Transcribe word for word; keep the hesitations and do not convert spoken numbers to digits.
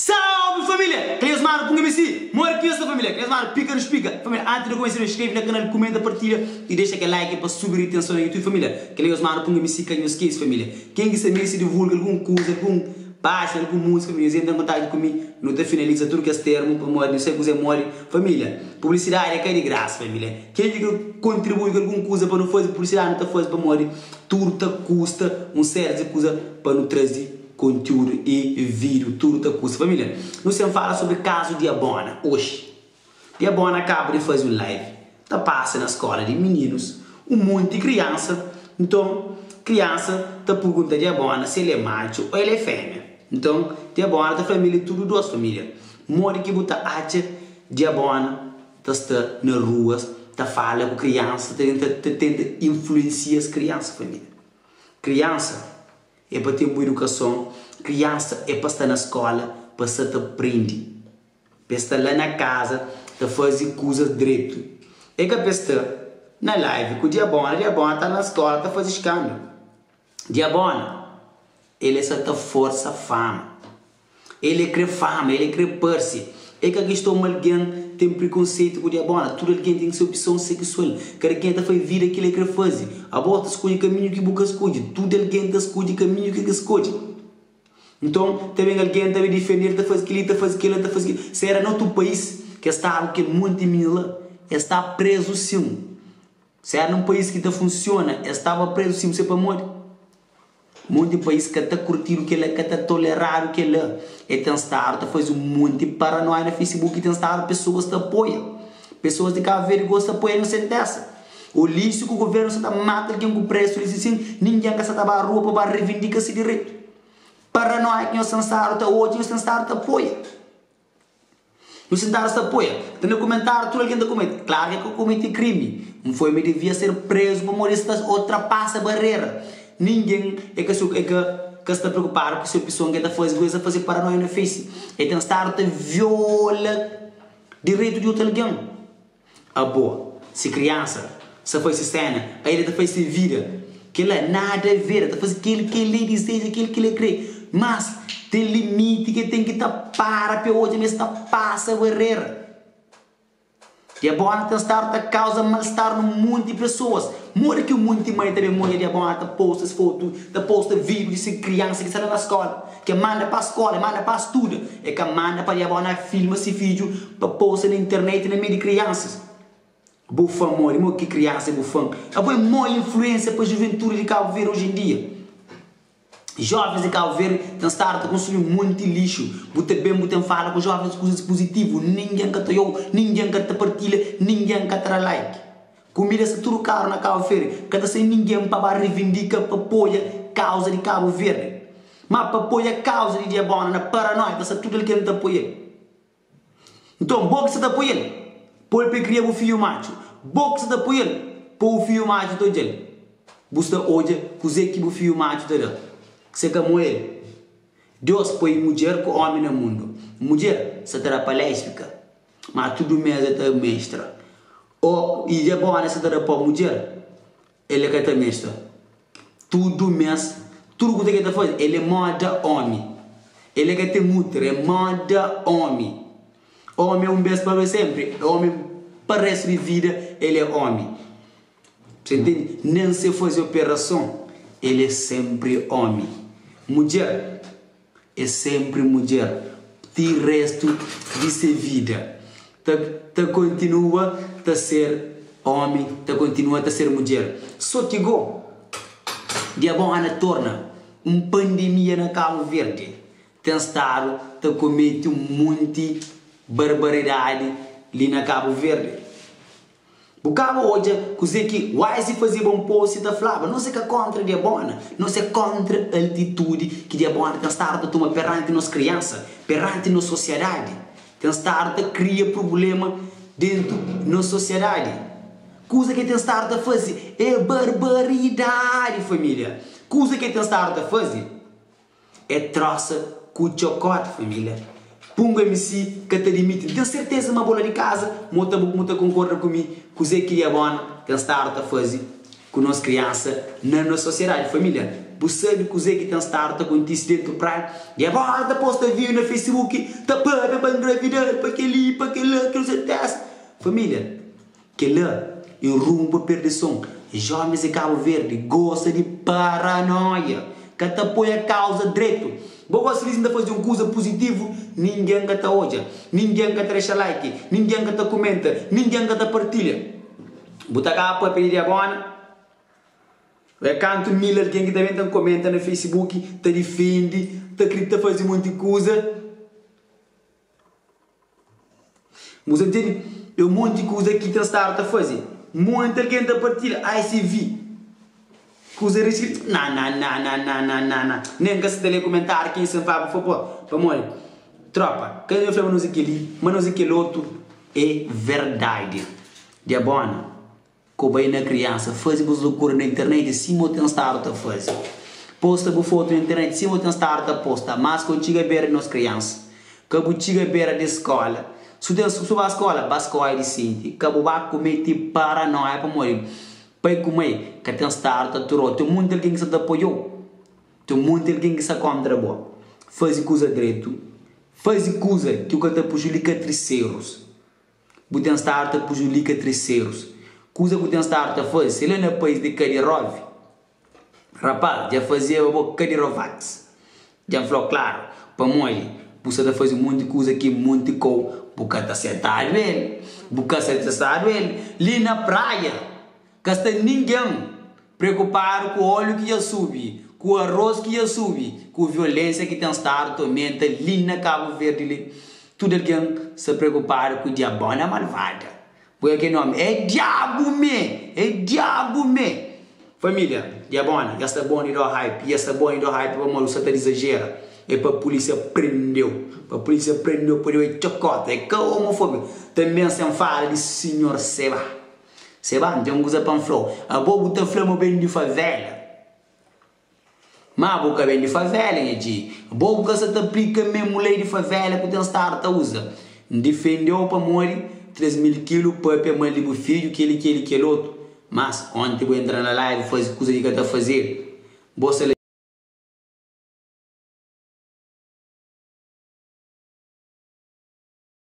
Salve família! Cleios mano, punga-me assim, mora aqui essa família, Cleios mano, pica nos pica. Família, antes de começar, inscreve no canal, comenta, partilha e deixa aquele like para subir a atenção no YouTube, família. Cleios mano, punga-me assim, que não esquece, família. Quem quiser me se divulga algum coisa, algum baixa, alguma música, família, entra em contato comigo, não te finaliza tudo que é termo, para morrer, não sei o que morre. Família, publicidade é que é de graça, família. Quem contribui com alguma coisa para não fazer publicidade, não te faz para morrer, tudo te custa um certo de coisa para não trazer conteúdo e vídeo, tudo tá custa. Família, nós sempre fala sobre o caso de Abona. Hoje, Abona acaba de fazer um live, tá passa na escola de meninos, um monte de criança. Então, criança tá pergunta de Abona se ele é macho ou ele é fêmea. Então, de Abona da família, tudo duas famílias. Mori que bota acha de Abona, tá está nas ruas, tá fala com criança, tenta, tenta influenciar as crianças, família. Criança é para ter boa educação, criança é para estar na escola, para se te aprende. Para estar lá na casa, para fazer coisas direito. É que para estar na live com o Diabona, o Diabona está na escola, está fazendo escândalo. Diabona, ele só está força fama. Ele quer fama, ele quer perse. É que aqui estou alguém tem preconceito com o Diabona, todo alguém tem sua opção sexual, cada quem está fazendo vida que ele quer fazer, a bota escolhe o caminho que busca escolhe, tudo alguém está escolhe o caminho que escolhe. Então, também alguém está defender, está fazendo aquilo, está fazendo aquilo, está fazendo aquilo. Se era no outro país que está algo que muito mila, está preso sim. Se era num país que está funciona, estava preso sim, você para morrer. Muito país que está curtindo que ele, que está tolerando que ele é tem estar, faz um monte de paranoia no Facebook e tem estar pessoas que apoiam, pessoas de Cabo Verde gostam de apoiar não sei dessa. O lixo que o governo está mata alguém com preço, eles dizem ninguém que está na rua para reivindicar esse direito. Paranoia que o Sansaro está hoje, o Sansaro está apoia. O Sansaro está apoia. Tem no comentário, tudo alguém está cometendo. Claro que eu cometi crime. Não foi me devia ser preso para morrer, ultrapassa a barreira. Ninguém é que, é que, que está preocupado com essa pessoa que está fazendo coisa, fazer paranoia no Face. E tem estar te viola direito de outro alguém. A boa, se criança, se faz cena, aí ele está fazendo vida, que ele é nada a ver, está fazendo aquilo que ele deseja, aquilo que ele crê. Mas tem limite que tem que estar para para hoje, mas está passa a barreira. E a boa tem estar a causa mal-estar no monte de pessoas. Mora que o monte de mãe também morre de a boa posta as fotos, posta vídeos de criança que sai na escola, que manda para a escola, manda para estudo, é que manda para a boa filma esse vídeo para posta na internet na meio de crianças. Bufão morre, morre que criança é bufão. A boa é uma influência para a juventude de Cabo Verde hoje em dia. Jovens de Cabo Verde estão a consumir muito lixo. Você bem, você fala com jovens coisas positivas. Ninguém que te eu, ninguém que te partilha, ninguém que te like. Comida se tudo caro na Cabo Verde. Cada sem ninguém para reivindicar, para apoiar a causa de Cabo Verde. Mas para apoiar a causa de Diabona, na paranoia, para tudo ele quer te apoiar. Então, bom que você te apoia. Por ele criar o filho macho. Bom que você te apoia. Por o filho macho do ele. Você hoje, cozer que o filho macho dele. Se como ele, Deus põe mulher com homem no mundo. Mulher se terá para lésbica, mas tudo mesmo é mestra. Ou e é bom nessa terá para mulher, ele é que é mestra. Tudo mesmo, tudo que ele faz, ele manda homem. Ele é que tem mulher, ele manda homem. Homem é um beijo para sempre. Homem para o resto de vida, ele é homem. Você entende? Nem se fazer operação, ele é sempre homem. Mulher é sempre mulher. De resto de sua vida. Te continua a ser homem, te continua a ser mulher. Só que go, Diabona torna uma pandemia na Cabo Verde. Tem estado a cometer um monte de barbaridade ali na Cabo Verde. O cabo hoje, coisa que vai se fazer bom post da Flava, não sei que é contra a Diabona, não sei contra a altitude que a Diabona tem estado a tomar perante nas crianças, perante na sociedade, tem estado a criar problema dentro da sociedade. Coisa que tem estado a fazer é barbaridade, família. Coisa que tem estado a fazer é troça com o chocolate, família. Punga M C que te limite. Tenho certeza uma bola de casa, muita muita concorda comigo. Coisa que é bom, tem estar a fazer. com nós criança na nossa sociedade, família. Você sabe que o Zé que tem start com isso dentro do praia, e a volta posta vídeo no Facebook, tá para para engravidar, para aquele, para aquele, que não se testa. Família, que lá, eu rumo para perdição. Jovens de Cabo Verde gosta de paranoia, que te apoia a causa direito. Boa se ainda fazer um coisa positivo, ninguém que te odia, ninguém que te deixa like, ninguém que te comenta, ninguém que te partilha. Bota cá para pedir a bona. É canto mil alguém que também te comenta no Facebook, te defende, te acredita fazer muita coisa. Mas entende? Eu um monte de coisa que te está a fazer. Muita alguém te partilha, I C V. Coisa de não, não, não, não, não, não, não, não. Nem que se tele comentar quem se fala, por favor. Vamos tropa, quem eu falo nos aquele, mas nos aquele outro é verdade. De boa. Como aí na criança, faz vos loucura na internet, se mo tem start a fazer. Posta bu foto na internet, se mo tem start a posta, mas quando chega a beira nos crianças, quando chega a beira da escola, se tem suba a escola, ba escola de sente, quando vai comer tipo paranoia para morrer. Pai comer, que tem start a turou, tem muito alguém que se te apoiou, tem muito alguém que se contra boa. Faz coisa direito, faz coisa que o que te pujulica terceiros. Bu tem start a pujulica terceiros. Coisa que tem start a fazer, se ele é no país de Kadirov, rapaz, já fazia o Kadirovax, já falou claro, para mim, você está fazendo muita coisa aqui, muito com, porque está sentado ele, porque está sentado ele, ali na praia, que está ninguém preocupado com o óleo que ia subir, com o arroz que ia subir, com a violência que tem start, aumenta ali na Cabo Verde, ali, tudo alguém se preocupar com o diabo na malvada. Foi aquele nome, é diabo me, é diabo me. Família, diabona, já está bom de dar hype, já está bom de dar hype, vamos lá, você exagera. É para a polícia prendeu, para a polícia prendeu por aí chocota, é que é homofóbico. Também se fala de senhor Seba. Seba, não tem um coisa para falar. A boa botar flama bem de favela. Mas a boca bem de favela, né, G? A boca se te aplica mesmo lei de favela que tem start a usa. Defendeu para morrer. três mil quilos para a mãe do filho, que ele, que ele, que ele outro. Mas ontem eu vou entrar na live, fazer coisa que eu estou a fazer.